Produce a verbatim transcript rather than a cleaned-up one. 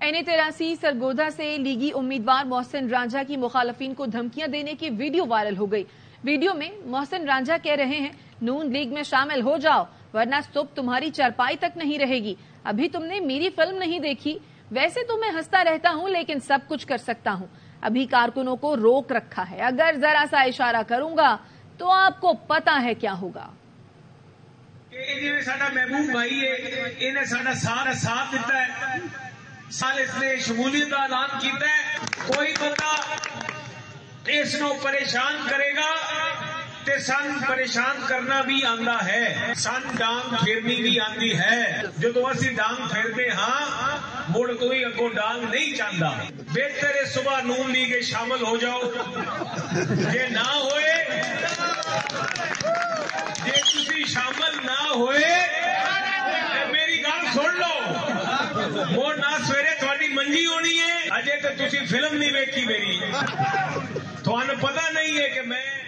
N اے تراسی سرگودا سے لیگی امیدوار محسن رانجھا کی مخالفین کو دھمکیاں دینے کی ویڈیو وائرل ہو گئی۔ ویڈیو میں محسن رانجھا کہہ رہے ہیں نون لیگ میں شامل ہو جاؤ ورنہ صبح تمہاری چارپائی تک نہیں رہے گی۔ ابھی تم نے میری فلم نہیں دیکھی، ویسے تو میں ہنستا رہتا ہوں لیکن سب کچھ کر سکتا ہوں۔ ابھی کارکنوں کو روک رکھا ہے، اگر ذرا سا اشارہ کروں گا تو آپ کو پتا ہے کیا ہوگا۔ محبوب بھائی ہے، انہیں سارا سارا ساتھ دیتا ہے، سال اس نے شمولیت کا اعلان کیتا ہے۔ کوئی بندہ اس نو پریشان کرے گا تے سن پریشان کرنا بھی آندا ہے، سن ڈانگ پھیرنی بھی آندی ہے۔ جدو اسی ڈانگ پھیرتے ہاں مڑ کوئی اگوں ڈانگ نہیں چاہتا۔ بہتر ہے صبح نون لیگ شامل ہو جاؤ، جے نہ ہوئے جے تسی شامل نہ ہوئے میری گل سن لو، مڑ نہ سویرے تھوڑی منجی ہونی ہے، اجے تو تسی فلم نہیں ویکھی میری، تھانوں پتہ نہیں ہے کہ میں